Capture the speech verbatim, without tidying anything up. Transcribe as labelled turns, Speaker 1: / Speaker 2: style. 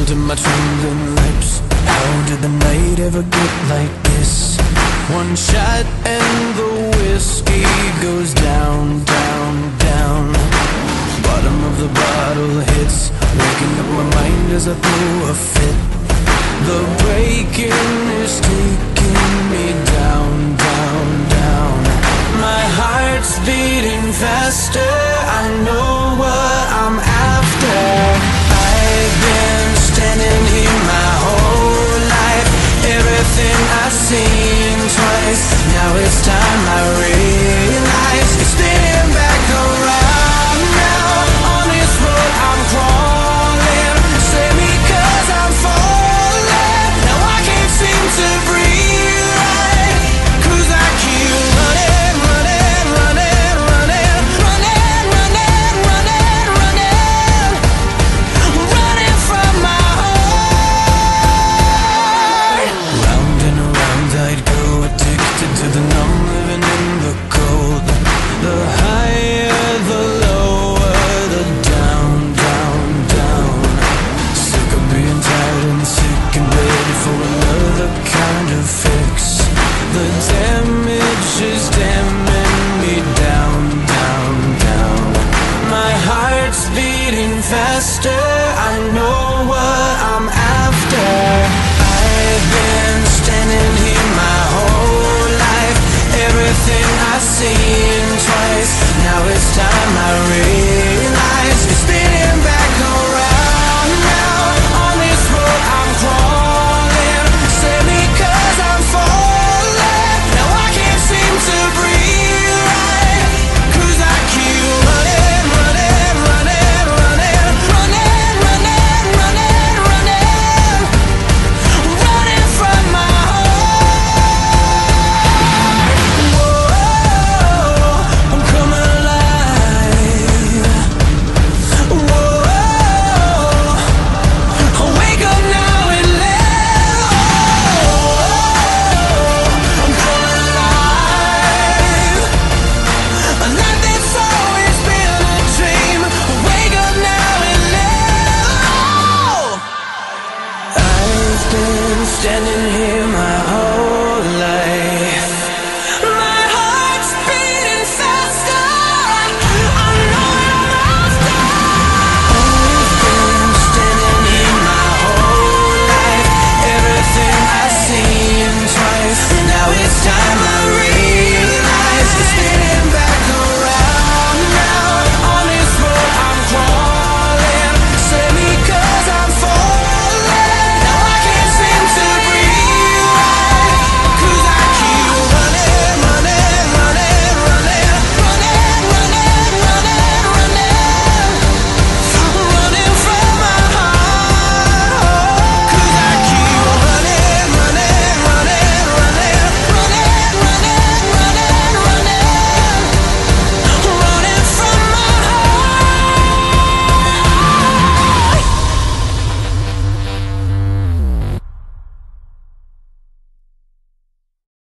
Speaker 1: to my trembling lips. How did the night ever get like this? One shot and the whiskey goes down, down, down. Bottom of the bottle hits, waking up my mind as I throw a fit. The breaking is taking me down, down, down. My heart's beating faster, I know what I'm after. I've been standing here my whole life, everything I've seen twice. Now it's time I realize